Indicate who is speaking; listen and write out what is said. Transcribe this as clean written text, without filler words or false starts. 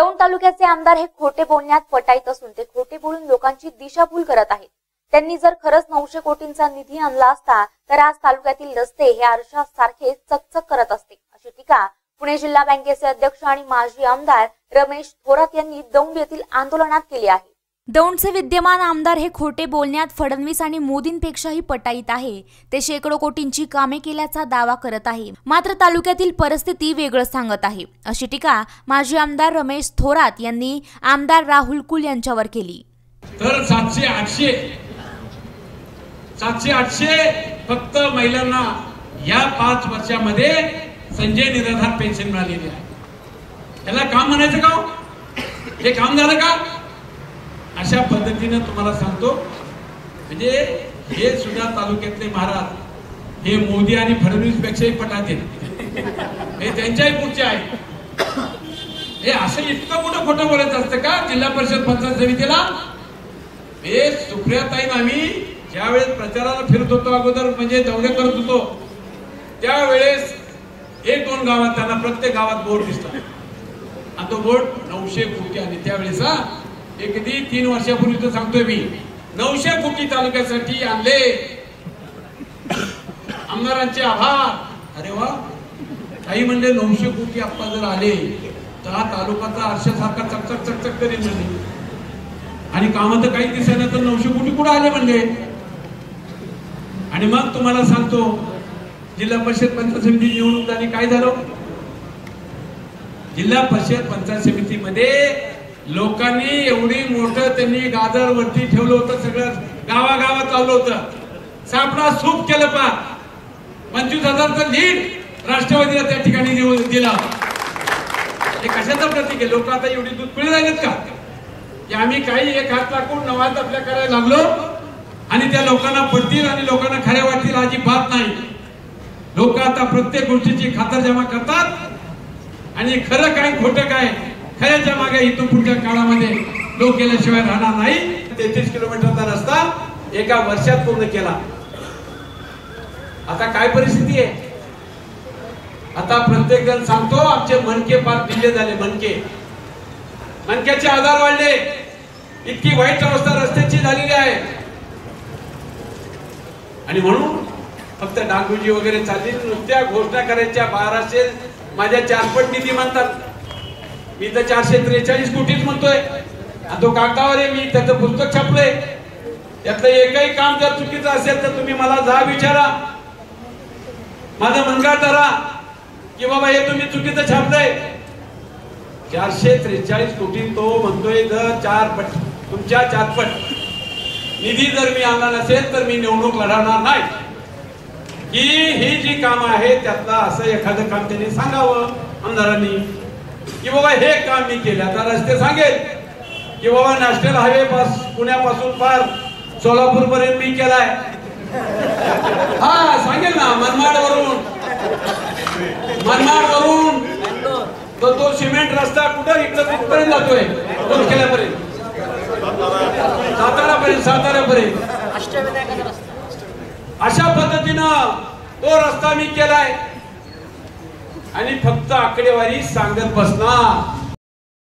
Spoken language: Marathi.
Speaker 1: दौंड तालुक्याचे आमदार हे खोटे बोलण्यात पटाईत असून ते खोटे बोलून लोकांची दिशाभूल करत आहेत। त्यांनी जर खरंच 900 कोटींचा निधी आणला असता तर आज तालुक्यातील रस्ते हे आरशासारखे चकचक करत असते, अशी टीका पुणे जिल्हा बँकेचे अध्यक्ष आणि माजी आमदार रमेश थोरात यांनी दौंड येथील आंदोलनात केली आहे। दौंडचे विद्यमान आमदार हे खोटे बोलण्यात फडणवीस आणि मोदींपेक्षाही पटाईत आहे। ते शेकडो कोटींची कामे केल्याचा दावा करत आहे, मात्र तालुक्यातील परिस्थिती वेगळं सांगत आहे, अशी टीका माजी आमदार रमेश थोरात यांनी आमदार राहुल कुल यांच्यावर केली।
Speaker 2: तर 700-800 फक्त महिलांना या 5 वर्षामध्ये संजय निराधार पेन्शन मिळालेली आहे। त्याला काम म्हणायचं का? हे काम झालं का? अशा पद्धतीने तुम्हाला सांगतो, म्हणजे हे सुद्धा तालुक्यातले महाराज हे मोदी आणि फडणवीस पेक्षाही पटाते, हे त्यांच्याही पुढचे आहे। हे असं इतकं कुठं खोटं बोलायचं असतं का जिल्हा परिषद पंचायत समितीला? हे सुप्रियाताई आम्ही ज्यावेळेस प्रचाराला फिरत होतो, अगोदर म्हणजे दौरे करत होतो, त्यावेळेस 1-2 गावात त्यांना प्रत्येक गावात बोर्ड दिसला आणि तो बोर्ड 900 कोटी आणि त्यावेळेस कधी 3 वर्षापूर्वी सांगतोय मी 900 कोटी तालुक्यासाठी आणले। आमदारांचे आभार। अरे वा, काही म्हणले 900 कोटी आप्पा जर आले तर हा तालुकाचा आरशासारखा चकचक चकचक करीन म्हणले, आणि काम तर काही दिसेना तर 900 कोटी कुठे आले म्हणले। आणि मग तुम्हाला सांगतो, जिल्हा परिषद पंचायत समिती निवडणूक झाली, काय झालं? जिल्हा परिषद पंचायत समितीमध्ये लोकांनी एवढी मोठं त्यांनी गाजर वरती ठेवलं होतं, सगळं गावागावात लावलं होतं, सापडा सूप केलं पा 25,000चं लीड राष्ट्रवादीला त्या ठिकाणी दिला। हे कशाचं प्रतीक आहे? लोक आता एवढी दुधपिळी राहिलेत का की आम्ही काही एक हात टाकून नवाज आपल्या करायला लागलो आणि त्या लोकांना पडतील आणि लोकांना खऱ्या वाटतील? अजिबात नाही। लोक आता प्रत्येक गोष्टीची खातरजमा करतात आणि खरं काय खोटं काय खऱ्याच्या मागे इथून पुढच्या काळामध्ये लोक गेल्याशिवाय राहणार नाही। 33 किलोमीटरचा रस्ता एका वर्षात पूर्ण केला। आता काय परिस्थिती आहे? आता प्रत्येक जण सांगतो आमचे मणके पार दिल्ले झाले, मणक्याचे आजार वाढले, इतकी वाईट अवस्था रस्त्याची झालेली आहे। आणि म्हणून फक्त डागडुजी वगैरे चालली, नुसत्या घोषणा करायच्या 1200 माझ्या 4पट निधी म्हणतात, मी तर 443 कोटीच म्हणतोय। तो कागदावर आहे, मी त्याचं पुस्तक छापलंय, त्यातलं एकही काम जर चुकीचं असेल तर तुम्ही मला जा विचारा, माझं मनगाड धरा की बाबा हे तुम्ही चुकीचं छापलंय। 443 कोटी तो म्हणतोय जर 4पट तुमच्या 4पट निधी जर मी आणला नसेल तर मी निवडणूक लढवणार नाही। की ही जी काम आहे त्यातला असं एखादं काम त्यांनी सांगावं आमदारांनी की बाबा हे काम मी केलं। आता रस्ते सांगेल की बाबा नॅशनल हायवे पुण्यापासून पार सोलापूर पर्यंत मी केलाय, हा सांगेल ना। मनमाड वरून तो सिमेंट रस्ता कुठं इकडं कुठपर्यंत जातोय, तो केल्यापर्यंत सातारापर्यंत अशा पद्धतीनं तो रस्ता मी केलाय। आणि फक्त आकडेवारी सांगत बसणार,